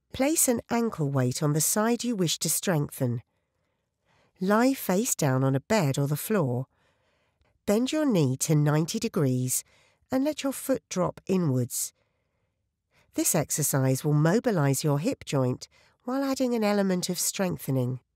Place an ankle weight on the side you wish to strengthen. Lie face down on a bed or the floor. Bend your knee to 90 degrees and let your foot drop inwards. This exercise will mobilise your hip joint while adding an element of strengthening.